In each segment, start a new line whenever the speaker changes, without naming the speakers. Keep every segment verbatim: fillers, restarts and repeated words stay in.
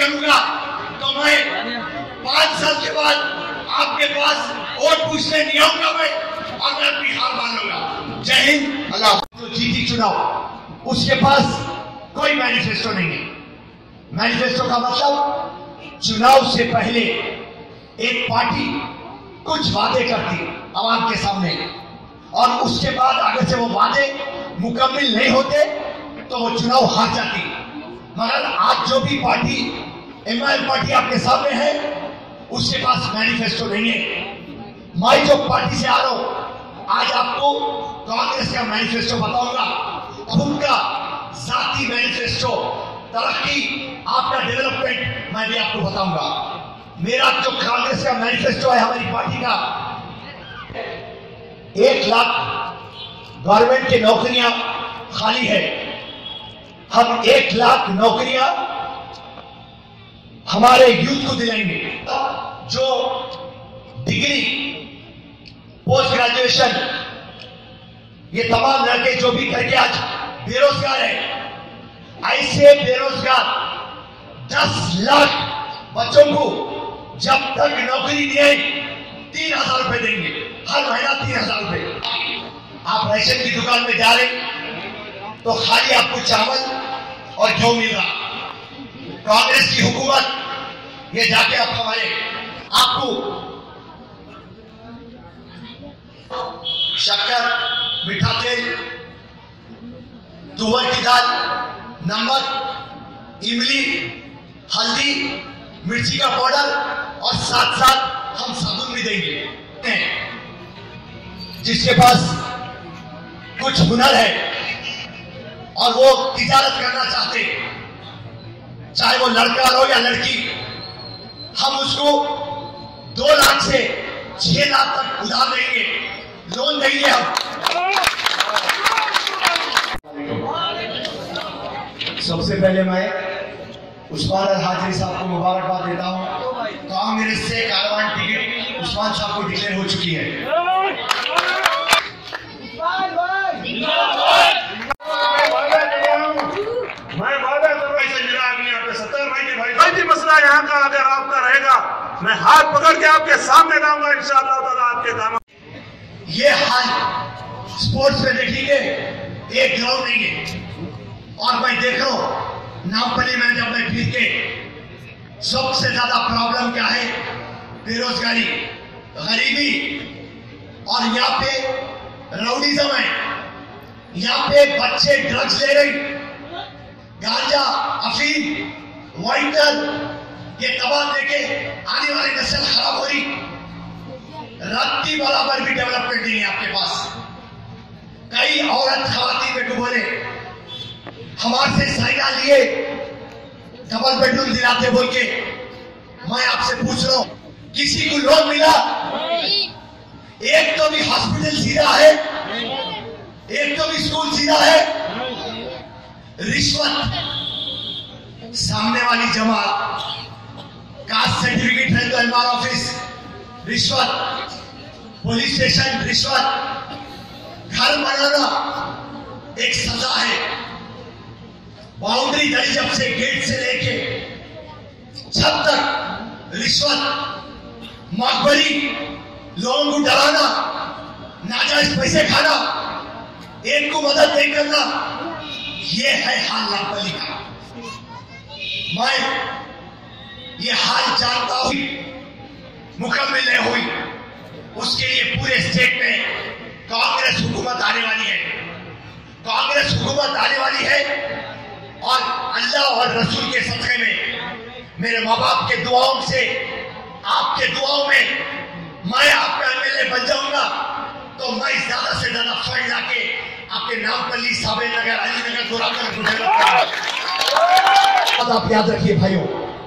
करूंगा तो मैं पांच साल के बाद आपके पास वोट पूछने नहीं आऊंगा मैं, और मैं अपनी हार मान लूंगा। जय हिंद। अल्लाह। जो जीती चुनाव उसके पास कोई मैनिफेस्टो नहीं है। मैनिफेस्टो का मतलब चुनाव से पहले एक पार्टी कुछ वादे करती आवाम के सामने, और उसके बाद अगर से वो वादे मुकम्मल नहीं होते तो वो चुनाव हार जाती। मगर आज जो भी पार्टी एमआईएम पार्टी आपके सामने है उसके पास मैनिफेस्टो नहीं है। मैं जो पार्टी से आ रहा हूं आज आपको कांग्रेस का मैनिफेस्टो बताऊंगा, खुद का जाती मैनिफेस्टो, तरक्की, आपका डेवलपमेंट मैं भी आपको बताऊंगा। मेरा जो कांग्रेस का मैनिफेस्टो है हमारी पार्टी का, एक लाख गवर्नमेंट की नौकरियां खाली है। हम एक लाख नौकरियां हमारे यूथ को दिलाएंगे। जो डिग्री, पोस्ट ग्रेजुएशन, ये तमाम लड़के जो भी करके आज बेरोजगार है, ऐसे बेरोजगार दस लाख बच्चों को जब तक नौकरी दिए तीन हजार रुपए देंगे, हर महीना तीन हजार रुपए। आप राशन की दुकान में जा रहे तो खाली आपको चावल और गेहूं मिल रहा। कांग्रेस की हुकूमत ये जाके आप हमारे आपको शक्कर, मीठा तेल, तुअर की दाल, नमक, इमली, हल्दी, मिर्ची का पाउडर और साथ साथ हम साबुन भी देंगे। जिसके पास कुछ हुनर है और वो तिजारत करना चाहते, चाहे वो लड़का हो या लड़की, हम उसको दो लाख से छह लाख तक उधार देंगे, लोन देंगे हम। सबसे पहले मैं उस्मान अल हाजरी साहब को मुबारकबाद देता हूं। कांग्रेस से कारवान टिकट उस्मान साहब को डिक्लेयर हो चुकी है।
मैं वादा कर रहा हूं सत्तर भाई के भाई कोई भी मसला यहाँ का अगर आपका रहेगा मैं हाथ पकड़ के आपके सामने लाऊंगा इंशाअल्लाह ताला आपके काम।
ये हाल स्पोर्ट्स में देखेंगे, एक ग्राउंड नहीं है। और मैं देख रहा हूं नामपल्ली में जब मैं फिर के, सबसे ज्यादा प्रॉब्लम क्या है? बेरोजगारी, गरीबी, और यहाँ पे राउडीज्म है। यहाँ पे बच्चे ड्रग्स ले रहे, गांजा, अफीम, वाइटर, ये तबाह देके आने वाली नस्ल खराब हो रही। रत्ती बराबर भी डेवलपमेंट नहीं है आपके पास। कई औरत खवातीन में को बोले हमारे से साइना लिए डबल बेडरूम दिलाते बोल के। मैं आपसे पूछ रहा हूं किसी को लोन मिला? एक तो भी हॉस्पिटल सीधा है, एक तो भी स्कूल सीधा है। रिश्वत, सामने वाली जमात, कास्ट सर्टिफिकेट है तो एमआर ऑफिस रिश्वत, पुलिस स्टेशन रिश्वत, घर बनाना एक सजा है। बाउंड्री दरी जब से गेट से लेके छत तक रिश्वत, मकबरी, लोगों को डराना, नाजायज पैसे खाना, एक को मदद नहीं करना, ये है हाल नामपल्ली का। मैं ये हाल जानता हूं, मुकम्मल नहीं हुई, उसके लिए पूरे स्टेट में कांग्रेस हुकूमत आने वाली है। कांग्रेस हुकूमत आने वाली है और अल्लाह और रसूल के सदक़े में, मेरे माँ बाप के दुआओं से, आपके दुआओं में मैं आपका एमएलए बन जाऊंगा तो मैं ज्यादा से ज्यादा फंड लाके आपके नामपल्ली, साबे नगर, अली नगर, गोराकर को आप याद रखिए भाइयों,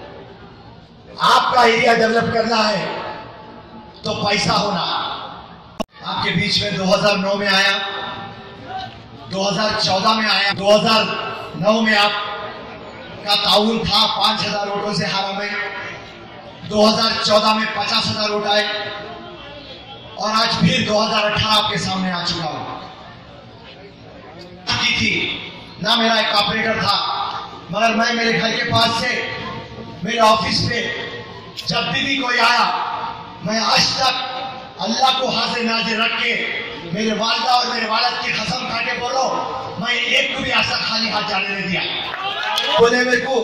आपका एरिया डेवलप करना है तो पैसा होना। आपके बीच में दो हज़ार नौ में आया, दो हज़ार चौदह में आया, दो हज़ार नौ में आपका ताउन था, पांच हजार वोटों से हारा मैं। दो हज़ार चौदह में पचास हजार वोट आए और आज फिर दो हज़ार अठारह आपके सामने आ चुका हूं। की थी ना, मेरा एक ऑपरेटर था, मगर मैं मेरे घर के पास से मेरे ऑफिस पे जब भी भी कोई आया, मैं आज तक अल्लाह को हाजिर नाजिर रख के मेरे वालिदा और मेरे वालिद की कसम खा के बोलो, मैं एक को भी ऐसा खाली हाथ जाने नहीं दिया। बोले मेरे को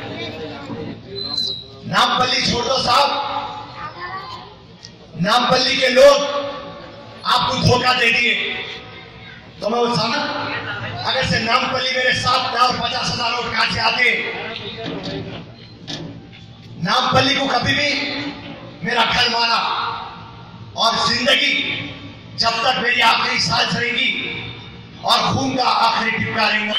नामपल्ली छोड़ दो साहब, नामपल्ली के लोग आपको धोखा दे दिए। तो मैं बोलता ना, अगर से नामपल्ली मेरे साथ ना और पचास हजार नोट काटे आते, नामपल्ली को कभी भी मेरा घर माना और जिंदगी जब तक मेरी आखिरी सांस रहेगी और खून का आखिरी टिपका रहेगा,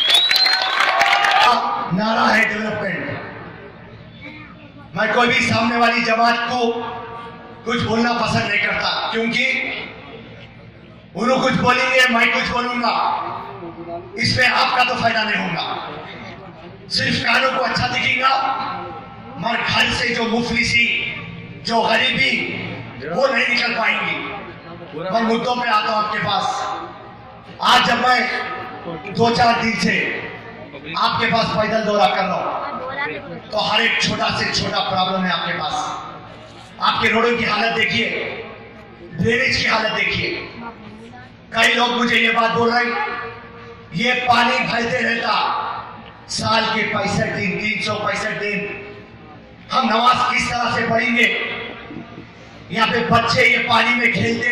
नारा है डेवलपमेंट। मैं कोई भी सामने वाली जमात को कुछ बोलना पसंद नहीं करता, क्योंकि उन्होंने कुछ बोलेंगे, मैं कुछ बोलूंगा, इसमें आपका तो फायदा नहीं होगा। सिर्फ कानों को अच्छा दिखेगा, मगर घर से जो मुफलिसी, जो गरीबी, वो नहीं निकल पाएंगी। मैं मुद्दों पे आता हूं आपके पास। आज जब मैं दो चार दिन से आपके पास पैदल दौरा कर रहा हूं, तो हर एक छोटा से छोटा प्रॉब्लम है आपके पास। आपके रोडों की हालत देखिए, ड्रेनेज की हालत देखिए। कई लोग मुझे ये बात बोल रहे हैं, ये पानी बहते रहता साल के पैंसठ दिन, तीन सौ पैंसठ दिन, हम नमाज किस तरह से पढ़ेंगे? यहाँ पे बच्चे ये पानी में खेलते।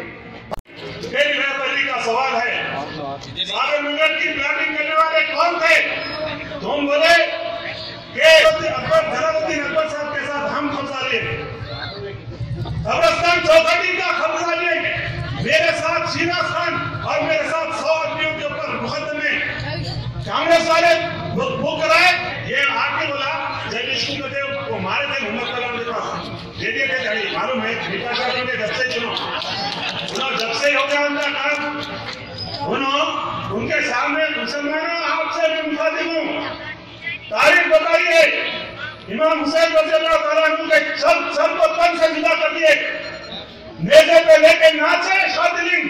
मेरी का सवाल है, सागर नगर की प्लानिंग करने वाले कौन थे? तुम बोले कि अकबर जलालुद्दीन अकबर साहब के साथ हम कब्जा लिए, कब्रस्तान चौखटी का कब्जा लिए, मेरे साथ शीना खान और मेरे साथ सौ आदमियों के ऊपर मुकदमे कांग्रेस वाले बुक कराए। ये आके बोला जब इसको कहते वो मारे थे मोहम्मद कलाम के पास दे दिए थे गाड़ी, मालूम है विकास ने जब से चुनो उन्होंने जब से हो गया उनका काम, उन्होंने उनके सामने मुसलमानों आपसे मैं मुखातिब हूँ, तारीख बताइए। इमाम हुसैन रज़ियल्लाहु ताला अन्हु के सब सब को तन से जुदा कर दिए, नेज़े पे लेके नाचे शादिलिंग।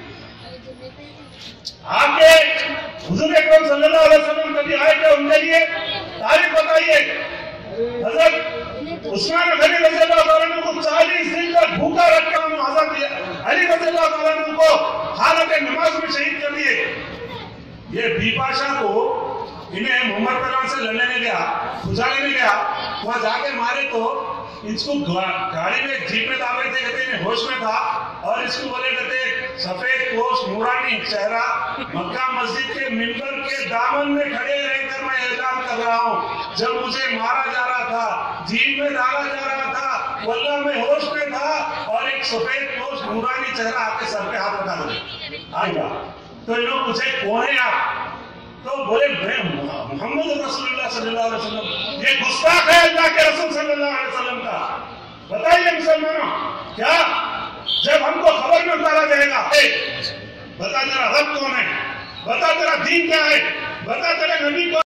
आके हुजूर अकरम सल्लल्लाहु अलैहि वसल्लम कभी आए थे उनके लिए? तारीख बताइए। हजरत उस्मान गनी रज़ियल्लाहु ताला अन्हु को चालीस दिन तक भूखा रखा, हजरत अली रज़ियल्लाहु ताला अन्हु को हालत नमाज में शहीद कर दिए। ये बिपाशा को इन्हें मोहम्मद कलाम से लड़ने में गया, खुजाने में गया, वहां जाके मारे तो इसको गाड़ी में जीप में दावे थे, कहते हैं होश में था, और इसको बोले कहते सफेद पोश नूरानी चेहरा मक्का मस्जिद के मिंबर के दामन में खड़े रहकर मैं ऐलान कर रहा हूँ, जब मुझे मारा जा रहा था, जीप में डाला जा रहा था, वल्लाह में होश में था, और एक सफेद पोश नूरानी चेहरा आपके सर पे हाथ रखा था आएगा। तो इन लोग पूछे कौन है आप? तो बोले मोहम्मद रसूलुल्लाह सल्लल्लाहु अलैहि वसल्लम। ये गुस्ताख है अल्लाह के रसूल सल्लल्लाहु अलैहि वसल्लम का। बताइए मुसलमानों, क्या जब हमको खबर में उतारा जाएगा, बता तेरा रब कौन है, बता तेरा दीन क्या है, बता तेरे नबी को